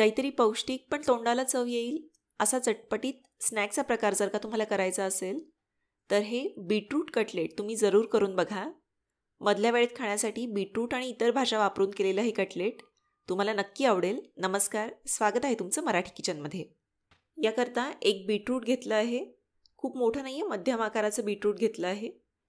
काहीतरी पौष्टिक पण तोंडाला चव येईल असा चटपटीत स्नॅक्सचा प्रकार जर का तुम्हाला करायचा असेल तर हे बीटरूट कटलेट तुम्ही जरूर करून बघा. मधल्या वेळेत खाण्यासाठी बीटरूट आणि इतर भाज्या वापरून केलेलं हे कटलेट तुम्हाला नक्की आवडेल. नमस्कार, स्वागत आहे तुमचं मराठी किचनमध्ये. याकरता एक बीटरूट घेतलं आहे. खूप मोठं नाही आहे, मध्यम आकाराचं बीटरूट घेतलं आहे.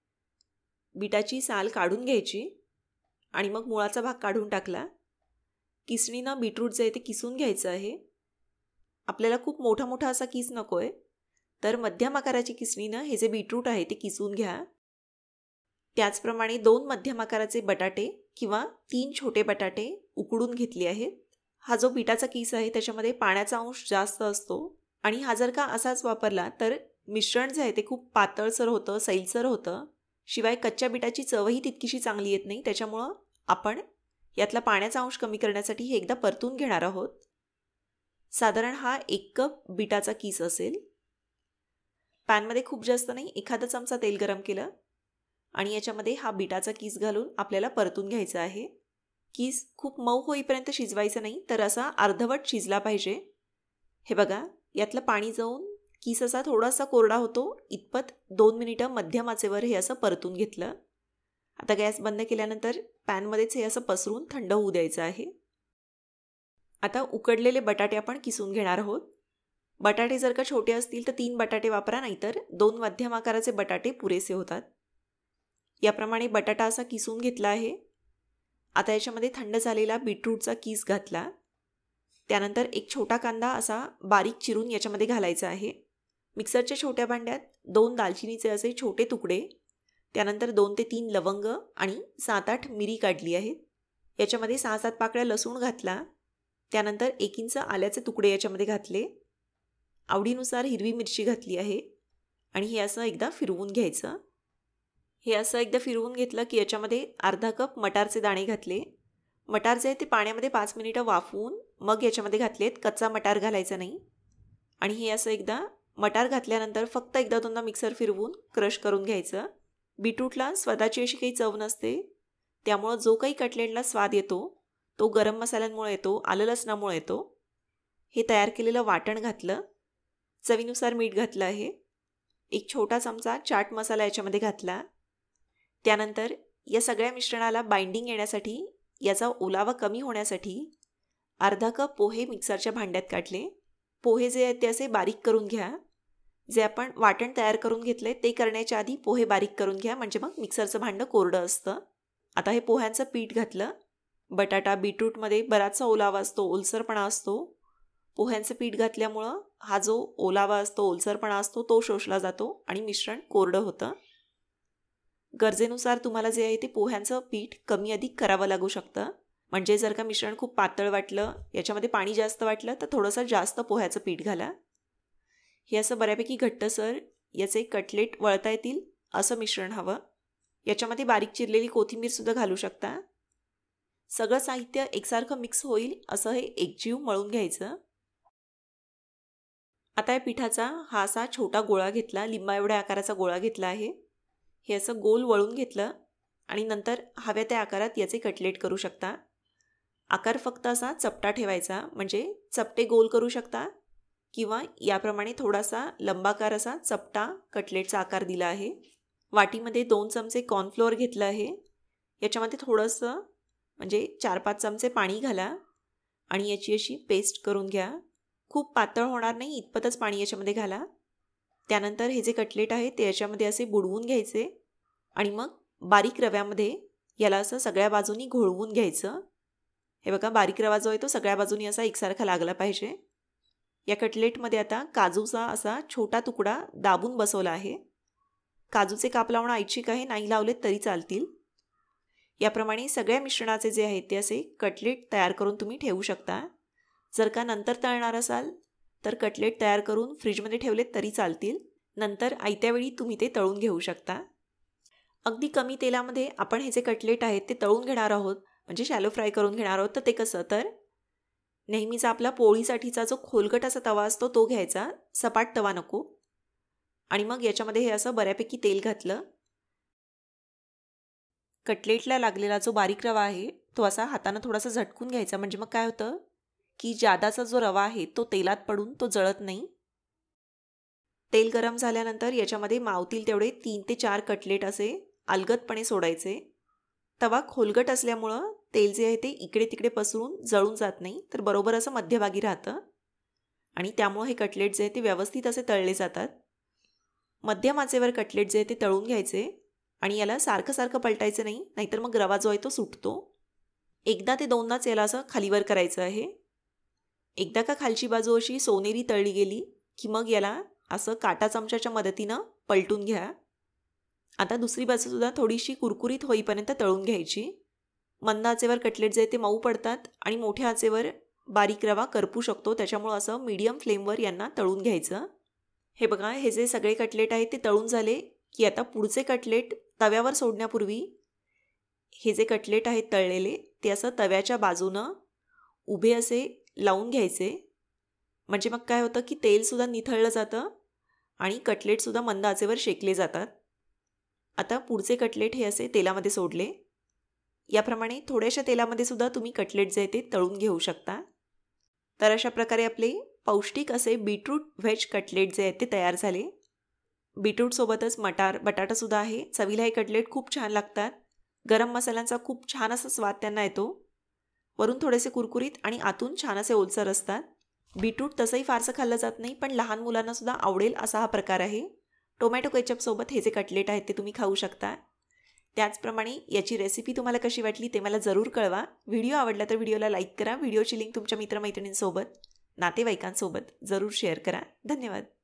बीटाची साल काढून घ्यायची आणि मग मुळाचा भाग काढून टाकला. किसणीनं बीटरूट जे आहे ते किसून घ्यायचं आहे. आपल्याला खूप मोठा मोठा असा किस नको आहे, तर मध्यम आकाराची किसणीनं हे जे बीटरूट आहे ते किसून घ्या. त्याचप्रमाणे 2 मध्यम आकाराचे बटाटे किंवा 3 छोटे बटाटे उकडून घेतले आहेत. हा जो बीटाचा किस आहे त्याच्यामध्ये पाण्याचा अंश जास्त असतो आणि हा जर का असाच वापरला तर मिश्रण जे आहे ते खूप पातळसर होतं, सैलसर होतं. शिवाय कच्च्या बीटाची चवही तितकीशी चांगली येत नाही. त्याच्यामुळं आपण यातला पाण्याचा अंश कमी करण्यासाठी हे एकदा परतून घेणार आहोत. साधारण हा 1 कप बीटाचा किस असेल. पॅनमध्ये खूप जास्त नाही, एखादा चमचा तेल गरम केलं आणि याच्यामध्ये हा बीटाचा किस घालून आपल्याला परतून घ्यायचा आहे. किस खूप मऊ होईपर्यंत शिजवायचं नाही, तर असा अर्धवट शिजला पाहिजे. हे बघा, यातलं पाणी जाऊन किस असा थोडासा कोरडा होतो इतपत 2 मिनिटं मध्यम आचेवर हे असं परतून घेतलं. आता गॅस बंद केल्यानंतर पॅनमध्येच हे असं पसरून थंड होऊ द्यायचं आहे. आता उकडलेले बटाटे आपण किसून घेणार आहोत. बटाटे जर का छोटे असतील तर 3 बटाटे वापरा, नाहीतर 2 मध्यम आकाराचे बटाटे पुरेसे होतात. याप्रमाणे बटाटा असा किसून घेतला आहे. आता याच्यामध्ये थंड झालेला बीटरूटचा किस घातला. त्यानंतर एक छोटा कांदा असा बारीक चिरून याच्यामध्ये घालायचा आहे. मिक्सरच्या छोट्या भांड्यात 2 दालचिनीचे असे छोटे तुकडे, त्यानंतर 2 ते 3 लवंग आणि 7-8 मिरी काढली आहेत. याच्यामध्ये 6-7 पाकळ्या लसूण घातला. त्यानंतर 1 इंच आल्याचे तुकडे याच्यामध्ये घातले. आवडीनुसार हिरवी मिरची घातली आहे आणि हे असं एकदा फिरवून घ्यायचं. हे असं एकदा फिरवून घेतलं की याच्यामध्ये अर्धा कप मटारचे दाणे घातले. मटार जे आहे ते पाण्यामध्ये 5 मिनिटं वाफवून मग याच्यामध्ये घातलेत. कच्चा मटार घालायचा नाही. आणि हे असं एकदा मटार घातल्यानंतर फक्त एकदा दोनदा मिक्सर फिरवून क्रश करून घ्यायचं. बीटरूटला स्वतःची अशी काही चव नसते, त्यामुळं जो काही कटलेटला स्वाद येतो तो गरम मसाल्यांमुळे येतो, आलं लसणामुळे येतो. हे तयार केलेलं वाटण घातलं. चवीनुसार मीठ घातलं आहे. एक छोटा चमचा चाट मसाला याच्यामध्ये घातला. त्यानंतर या सगळ्या मिश्रणाला बाइंडिंग येण्यासाठी, याचा ओलावा कमी होण्यासाठी अर्धा कप पोहे मिक्सरच्या भांड्यात काढले. पोहे जे आहेत ते असे बारीक करून घ्या. जे आपण वाटण तयार करून घेतले ते करण्याच्या आधी पोहे बारीक करून घ्या, म्हणजे मग मिक्सरचं भांडं कोरडं असतं. आता हे पोह्यांचं पीठ घातलं. बटाटा बीटरूटमध्ये बराचसा ओलावा असतो, ओलसरपणा असतो. पोह्यांचं पीठ घातल्यामुळं हा जो ओलावा असतो, ओलसरपणा असतो तो शोषला जातो आणि मिश्रण कोरडं होतं. गरजेनुसार तुम्हाला जे आहे ते पोह्यांचं पीठ कमी अधिक करावं लागू शकतं. म्हणजे जर का मिश्रण खूप पातळ वाटलं, याच्यामध्ये पाणी जास्त वाटलं तर थोडंसं जास्त पोह्याचं पीठ घाला. हे असं बऱ्यापैकी घट्टसर याचे कटलेट वळता येतील असं मिश्रण हवं. याच्यामध्ये बारीक चिरलेली कोथिंबीरसुद्धा घालू शकता. सगळं साहित्य एकसारखं मिक्स होईल असं हे एकजीव मळून घ्यायचं. आता या पिठाचा हा असा छोटा गोळा घेतला, लिंबा एवढ्या आकाराचा गोळा घेतला आहे. हे असं गोल वळून घेतलं आणि नंतर हव्या त्या आकारात याचे कटलेट करू शकता. आकार फक्त असा चपटा ठेवायचा, म्हणजे चपटे गोल करू शकता किंवा याप्रमाणे थोडासा लंबाकार असा चपटा कटलेटचा आकार दिला आहे. वाटीमध्ये 2 चमचे कॉर्नफ्लोअर घेतलं आहे. याच्यामध्ये थोडंसं म्हणजे 4-5 चमचे पाणी घाला आणि याची अशी पेस्ट करून घ्या. खूप पातळ होणार नाही इतपतच पाणी याच्यामध्ये घाला. त्यानंतर हे जे कटलेट आहे ते याच्यामध्ये असे बुडवून घ्यायचे आणि मग बारीक रव्यामध्ये याला असं सगळ्या बाजूनी घोळवून घ्यायचं. हे बघा, बारीक रवा जो आहे तो सगळ्या बाजूनी असा एकसारखा लागला पाहिजे. या कटलेटमध्ये आता काजूचा असा छोटा तुकडा दाबून बसवला आहे. काजूचे काप लावणं ऐच्छिक आहे, नाही लावलेत तरी चालतील. याप्रमाणे सगळ्या मिश्रणाचे जे आहेत ते असे कटलेट तयार करून तुम्ही ठेवू शकता. जर का नंतर तळणार असाल तर कटलेट तयार करून फ्रीजमध्ये ठेवलेत तरी चालतील. नंतर आयत्या वेळी तुम्ही ते तळून घेऊ शकता. अगदी कमी तेलामध्ये आपण हे जे कटलेट आहेत ते तळून घेणार आहोत, म्हणजे शॅलो फ्राय करून घेणार आहोत. तर ते कसं, तर नेहमीचा आपला पोळीसाठीचा जो खोलगट असा तवा असतो तो घ्यायचा, सपाट तवा नको. आणि मग याच्यामध्ये हे असं बऱ्यापैकी तेल घातलं. कटलेटला लागलेला जो बारीक रवा आहे तो असा हातानं थोडासा झटकून घ्यायचा, म्हणजे मग काय होतं, की जादाचा जो रवा आहे तो तेलात पडून तो जळत नाही. तेल गरम झाल्यानंतर याच्यामध्ये मावतील तेवढे 3 ते 4 कटलेट असे अलगदपणे सोडायचे. तवा खोलगट असल्यामुळं तेल जे आहे ते इकडे तिकडे पसरून जळून जात नाही, तर बरोबर असं मध्यभागी राहतं आणि त्यामुळे हे कटलेट जे आहे ते व्यवस्थित असे तळले जातात. मध्यम आचेवर कटलेट जे आहे ते तळून घ्यायचे आणि याला सारखं सारखं पलटायचं नाही, नाहीतर मग रवा जो आहे तो सुटतो. एकदा ते दोनदाच याला असं खालीवर करायचं आहे. एकदा का खालची बाजू अशी सोनेरी तळली गेली की मग याला असं काटा चमच्याच्या मदतीनं पलटून घ्या. आता दुसरी बाजूसुद्धा थोडीशी कुरकुरीत होईपर्यंत तळून घ्यायची. मंद आचेवर कटलेट जे ते मऊ पडतात आणि मोठ्या आचेवर बारीक रवा करपू शकतो, त्याच्यामुळं असं मीडियम फ्लेमवर यांना तळून घ्यायचं. हे बघा, हे जे सगळे कटलेट आहेत ते तळून झाले की आता पुढचे कटलेट तव्यावर सोडण्यापूर्वी हे जे कटलेट आहेत तळलेले ते असं तव्याच्या बाजूनं उभे असे लावून घ्यायचे. म्हणजे मग काय होतं की तेलसुद्धा निथळलं जातं आणि कटलेटसुद्धा मंद आचेवर शेकले जातात. आता पुढचे कटलेट हे असे तेलामध्ये सोडले. याप्रमाणे थोड्याशा तेलामध्ये सुद्धा तुम्ही कटलेट जे आहे ते तळून घेऊ शकता. तर अशा प्रकारे आपले पौष्टिक असे बीटरूट व्हेज कटलेट जे आहेत ते तयार झाले. बीटरूटसोबतच बटाटासुद्धा आहे. चवीला हे कटलेट खूप छान लागतात. गरम मसाल्यांचा खूप छान असा स्वाद त्यांना येतो. वरून थोडेसे कुरकुरीत आणि आतून छान असे ओलसर असतात. बीटरूट तसंही फारसं खाल्लं जात नाही, पण लहान मुलांनासुद्धा आवडेल असा हा प्रकार आहे. टोमॅटो केचपसोबत हे जे कटलेट आहेत ते तुम्ही खाऊ शकता. त्याचप्रमाणे याची रेसिपी तुम्हाला कशी वाटली ते मला जरूर कळवा. व्हिडिओ आवडला तर व्हिडिओला लाईक करा. व्हिडिओची लिंक तुमच्या मित्रमैत्रिणींसोबत, नातेवाईकांसोबत जरूर शेअर करा. धन्यवाद.